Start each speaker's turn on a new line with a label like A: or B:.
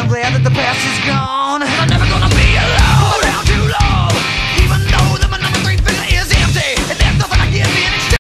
A: I'm glad that the past is gone. I'm never gonna be